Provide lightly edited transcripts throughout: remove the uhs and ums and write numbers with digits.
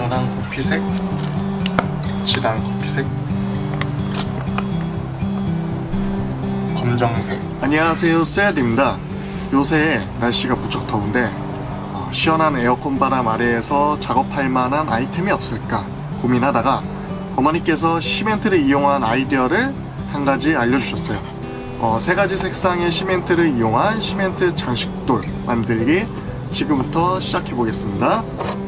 시원한 커피색, 진한 커피색, 검정색. 안녕하세요, 쎄야입니다. 요새 날씨가 무척 더운데 시원한 에어컨 바람 아래에서 작업할 만한 아이템이 없을까 고민하다가 어머니께서 시멘트를 이용한 아이디어를 한 가지 알려주셨어요. 세 가지 색상의 시멘트를 이용한 시멘트 장식돌 만들기 지금부터 시작해 보겠습니다.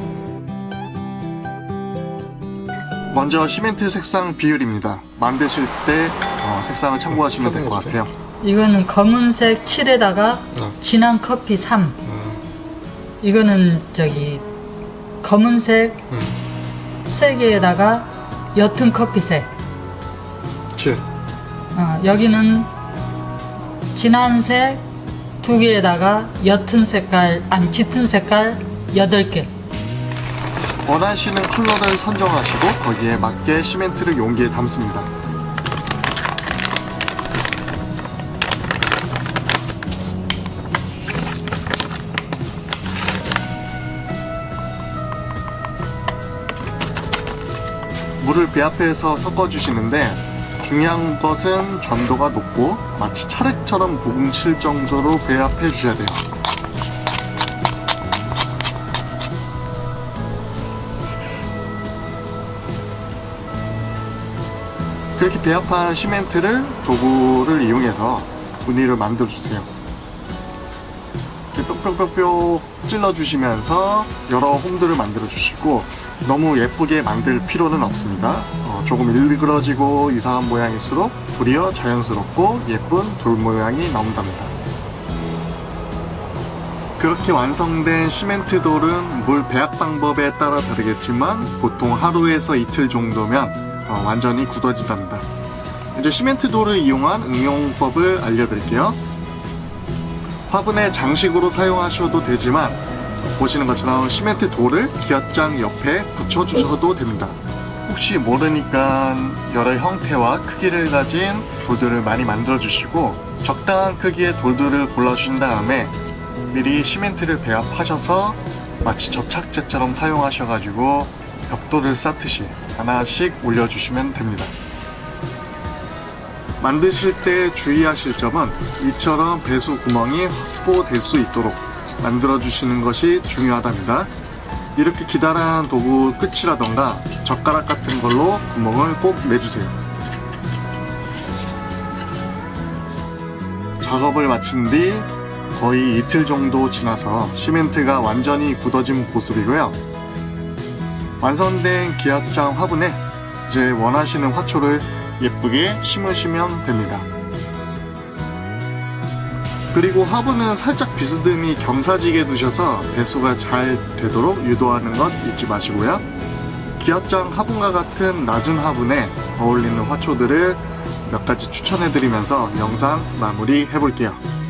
먼저 시멘트 색상 비율입니다. 만드실 때 색상을 참고하시면 될 것 같아요. 이거는 검은색 7에다가 진한 커피 3. 이거는 검은색 3개에다가 옅은 커피색 7. 여기는 진한색 2개에다가 옅은 색깔, 짙은 색깔 8개. 원하시는 컬러를 선정하시고 거기에 맞게 시멘트를 용기에 담습니다. 물을 배합해서 섞어주시는데 중요한 것은 전도가 높고 마치 차흙처럼 뭉칠 정도로 배합해 주셔야 돼요. 그렇게 배합한 시멘트를 도구를 이용해서 무늬를 만들어 주세요. 뿅뿅뿅뿅 찔러 주시면서 여러 홈들을 만들어 주시고 너무 예쁘게 만들 필요는 없습니다. 조금 일그러지고 이상한 모양일수록 도리어 자연스럽고 예쁜 돌 모양이 나온답니다. 그렇게 완성된 시멘트 돌은 물 배합 방법에 따라 다르겠지만 보통 하루에서 이틀 정도면 완전히 굳어진답니다. 이제 시멘트 돌을 이용한 응용법을 알려드릴게요. 화분에 장식으로 사용하셔도 되지만 보시는 것처럼 시멘트 돌을 기압장 옆에 붙여주셔도 됩니다. 혹시 모르니까 여러 형태와 크기를 가진 돌들을 많이 만들어 주시고 적당한 크기의 돌들을 골라주신 다음에 미리 시멘트를 배합하셔서 마치 접착제처럼 사용하셔가지고 벽돌을 쌓듯이 하나씩 올려주시면 됩니다. 만드실 때 주의하실 점은 이처럼 배수 구멍이 확보될 수 있도록 만들어 주시는 것이 중요하답니다. 이렇게 기다란 도구 끝이라던가 젓가락 같은 걸로 구멍을 꼭 내주세요. 작업을 마친 뒤 거의 이틀 정도 지나서 시멘트가 완전히 굳어진 모습이고요. 완성된 기압장 화분에 이제 원하시는 화초를 예쁘게 심으시면 됩니다. 그리고 화분은 살짝 비스듬히 경사지게 두셔서 배수가 잘 되도록 유도하는 것 잊지 마시고요. 기압장 화분과 같은 낮은 화분에 어울리는 화초들을 몇 가지 추천해 드리면서 영상 마무리 해볼게요.